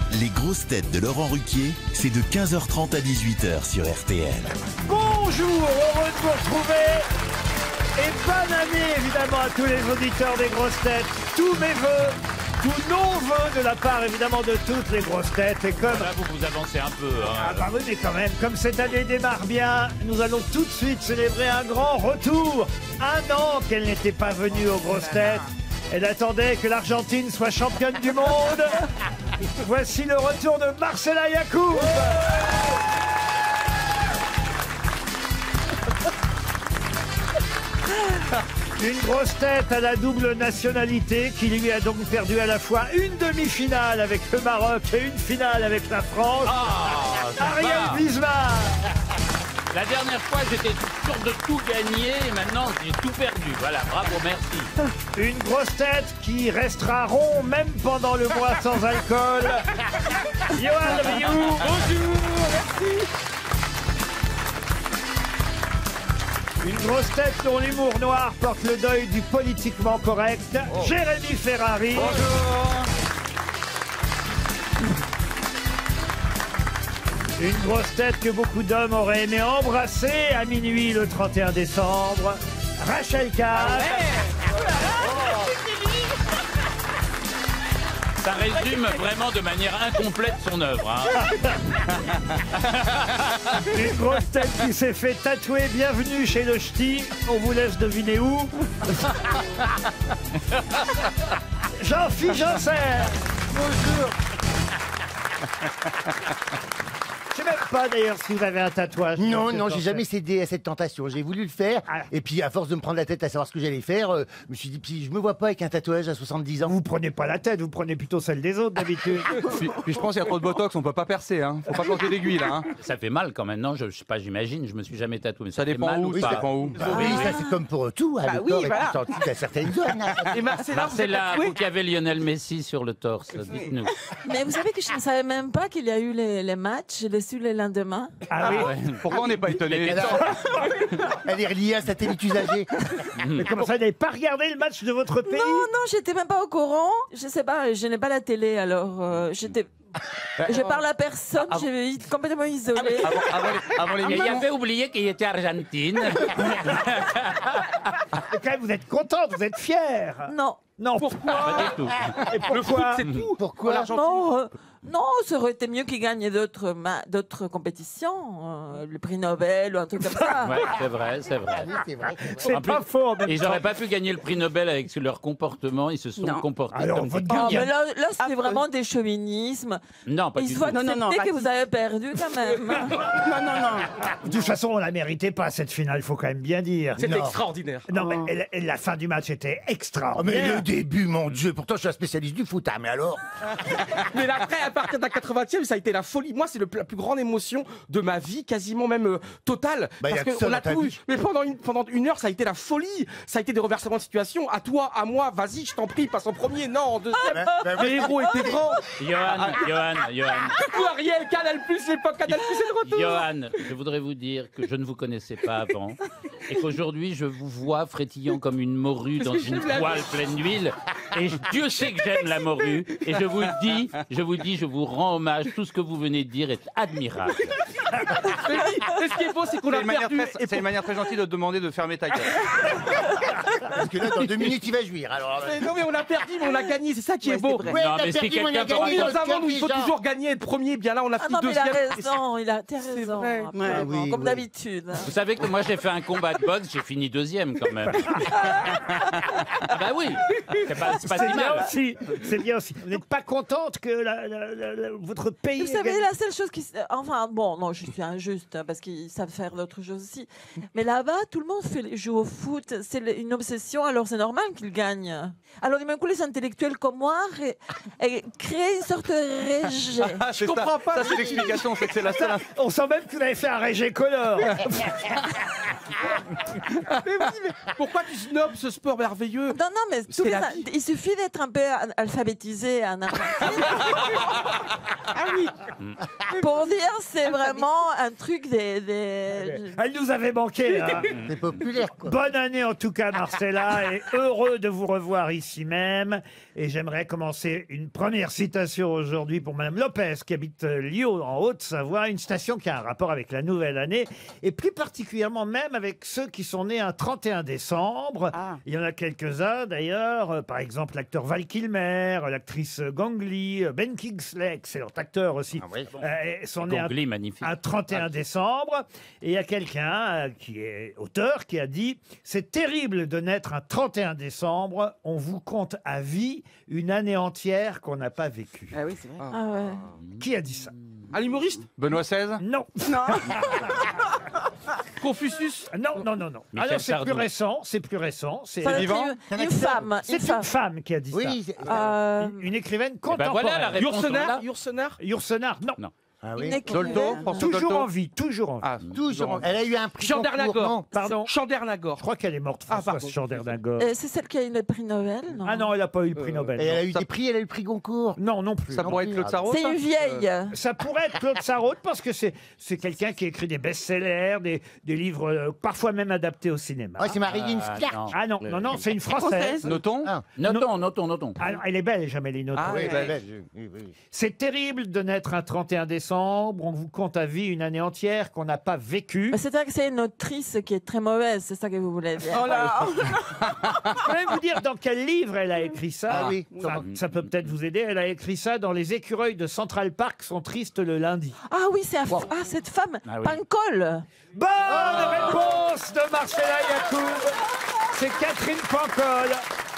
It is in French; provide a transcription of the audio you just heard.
Les grosses têtes de Laurent Ruquier, c'est de 15h30 à 18h sur RTL. Bonjour, heureux de vous retrouver. Et bonne année évidemment à tous les auditeurs des grosses têtes. Tous mes voeux, tous nos voeux de la part évidemment de toutes les grosses têtes. Et comme... Là, vous avancez un peu. Hein. Ah bah oui, mais quand même, comme cette année démarre bien, nous allons tout de suite célébrer un grand retour. 1 an qu'elle n'était pas venue aux grosses têtes. Elle attendait que l'Argentine soit championne du monde. Voici le retour de Marcella Yacoub. Une grosse tête à la double nationalité qui lui a donc perdu à la fois une demi-finale avec le Maroc et une finale avec la France. Ariel Wiesmann. La dernière fois, j'étais sûr de tout gagner et maintenant, j'ai tout perdu. Voilà, bravo, merci. Une grosse tête qui restera rond même pendant le mois sans alcool. Johan Rioux. Bonjour, merci. Une grosse tête dont l'humour noir porte le deuil du politiquement correct. Jérémy Ferrari. Bonjour. Une grosse tête que beaucoup d'hommes auraient aimé embrasser à minuit le 31 décembre. Rachel Kahn. Ça résume vraiment de manière incomplète son œuvre. Hein. Une grosse tête qui s'est fait tatouer bienvenue chez le ch'ti. On vous laisse deviner où. Jean-Philippe Janssen. Bonjour. Je sais même pas d'ailleurs si vous avez un tatouage. Non, j'ai jamais cédé à cette tentation. J'ai voulu le faire, et puis à force de me prendre la tête à savoir ce que j'allais faire, je me suis dit, puis je me vois pas avec un tatouage à 70 ans. Vous prenez pas la tête, vous prenez plutôt celle des autres d'habitude. Puis je pense qu'il y a trop de botox, on peut pas percer, hein. Faut pas planter d'aiguille là. Hein. Ça fait mal quand même, non? Je sais pas, j'imagine, je me suis jamais tatoué. Mais Ça fait dépend mal où, ou ça pas? dépend où. Oui, ça c'est comme pour tout, le corps est plus sensible à certaines zones. Et Marcella, vous qui avez Lionel Messi sur le torse, dites-nous. Mais vous savez que je ne savais même pas qu'il y a eu les matchs, je l'ai su le lendemain. Ah oui. Pourquoi on n'est pas étonné? Elle est liée à satellite usagé. Mais comment ça, vous n'avez pas regardé le match de votre pays? Non, j'étais même pas au courant. Je sais pas, je n'ai pas la télé, alors j'étais... Je parle à personne, je suis complètement isolée. Avant les Et il avait oublié qu'il était Argentine. Mais quand même, vous êtes contente, vous êtes fière. Non. Non. Pourquoi? Pas du tout. Et pourquoi? Pourquoi? Non, ça aurait été mieux qu'ils gagnent d'autres compétitions, le prix Nobel ou un truc comme ça. Ouais, c'est vrai, c'est vrai. C'est vrai. C'est En pas plus, faux en même Ils temps. n'auraient pas pu gagner le prix Nobel avec leur comportement, ils se sont comportés Alors, comme votre des Oh, gueule, mais là c'était vraiment des chauvinismes. Non, pas Il du faut tout. accepter que vous avez perdu quand même. De toute façon, on la méritait pas cette finale, il faut quand même bien dire. C'est extraordinaire. Non, mais la fin du match était Oh, extraordinaire. mais le début, mon Dieu, pourtant je suis un spécialiste du foot, mais alors? Mais après, à partir de la 80e, ça a été la folie. Moi, c'est la plus grande émotion de ma vie, quasiment même totale. Bah, y a parce que ça qu'on dans a ta tout eu. vie. Mais pendant une heure, ça a été la folie. Ça a été des reversements de situation. À toi, à moi, vas-y, je t'en prie, passe en premier. Non, en deuxième. Les héros étaient grands. Johan. Coucou Ariel, Canal+, l'époque Canal+, est de retour. Johan, je voudrais vous dire que je ne vous connaissais pas avant et qu'aujourd'hui je vous vois frétillant comme une morue dans une poêle pleine d'huile. Et Dieu sait que j'aime la morue. Et je vous rends hommage. Tout ce que vous venez de dire est admirable. Mais ce qui est beau, c'est qu'on a perdu. C'est une manière très gentille de te demander de fermer ta gueule. Parce que là, dans 2 minutes, il va jouir. Alors, Non, mais on a perdu, mais on a gagné. C'est ça qui est beau. vrai. ouais, Non, t'as mais si perdu, on a quelqu'un peut On est gagné, dans un notre monde où il faut Jean. toujours gagner, être premier. Bien là, on a Ah fini non, mais il a deuxième. raison, il a raison. vrai. Absolument, Oui, comme oui. d'habitude. Vous savez que moi j'ai fait un combat de boxe, j'ai fini 2e quand même. Ah bah oui, c'est pas si C'est bien mal. aussi. C'est bien aussi. Vous n'êtes pas contente que votre pays. Vous savez, la seule chose qui... Enfin, bon, non, je suis injuste, hein, parce qu'ils savent faire d'autres choses aussi. Mais là-bas, tout le monde joue au foot. C'est une obsession, alors c'est normal qu'ils gagnent. Alors, d'un coup, les intellectuels comme moi créent une sorte de rejet. Je comprends pas. Ça, c'est l'explication, c'est que c'est la seule. On sent même que vous avez fait un régé color. Mais oui, mais pourquoi tu snobs ce sport merveilleux? Non, non, mais C'est la vie. il suffit d'être un peu alphabétisé en Argentine. Ah oui. Pour dire, c'est vraiment un truc Elle nous avait manqué. Hein. C'est populaire, quoi. Bonne année en tout cas, Marcella, et heureux de vous revoir ici même. Et j'aimerais commencer une première citation aujourd'hui pour Madame Lopez, qui habite Lyon, en Haute-Savoie, une citation qui a un rapport avec la nouvelle année, et plus particulièrement même avec ceux qui sont nés un 31 décembre. Il y en a quelques-uns d'ailleurs, par exemple l'acteur Val Kilmer, l'actrice Gong Li, Ben Kingsley, excellent acteur aussi, sont nés Gong Li, magnifique. un 31 décembre. Et il y a quelqu'un qui est auteur qui a dit « C'est terrible de naître un 31 décembre, on vous compte à vie une année entière qu'on n'a pas vécue. » Ah oui, c'est vrai. Ah ouais. Qui a dit ça? Un humoriste? Benoît XVI? Non. Confucius? Non, non, non, non. Michel Alors c'est plus Sardou. récent, c'est plus récent. C'est Ça doit être vivant? une femme. c'est une femme qui a dit Oui, ça. Euh, Une écrivaine Eh ben voilà la contemporaine. réponse. on Yourcenar? l'a. Yourcenar? Yourcenar, non. Non. Ah une oui. écrivaine. Dolto? François Toujours Dolto? en vie, toujours en vie. Ah, Toujours. Elle a eu un prix concours, Chandernagor. non Pardon. Chandernagor. Je crois qu'elle est morte, Ah, Françoise pardon. Chandernagor. C'est celle qui a eu le prix Nobel, non? Ah non, elle n'a pas eu le prix Nobel. Et elle a non. eu des prix, elle a eu le prix Goncourt. Non, non plus. Ça non. pourrait être Claude Sarraute? C'est une vieille. Ça pourrait être Claude Sarraute parce que c'est quelqu'un qui écrit des best-sellers, des livres parfois même adaptés au cinéma. Ouais, c'est Marie-Lynn Ah, Clark. non. Ah non, non, non, c'est une Française. Notons? Ah. Notons. Ah non, elle est belge, Amélie Nothomb. Ah oui, Oui, bah, oui, oui. C'est terrible de naître un 31 décembre. On vous compte à vie une année entière qu'on n'a pas vécue. Mais c'est-à-dire que c'est une autrice qui est très mauvaise, c'est ça que vous voulez dire. Oh là. Je vais vous dire dans quel livre elle a écrit ça. Ah oui. Ça peut peut-être vous aider. Elle a écrit ça dans Les écureuils de Central Park sont tristes le lundi. Ah oui, c'est cette femme, Ah oui. Pancol. Bonne réponse de Marcella Yacoub. C'est Catherine Pancol.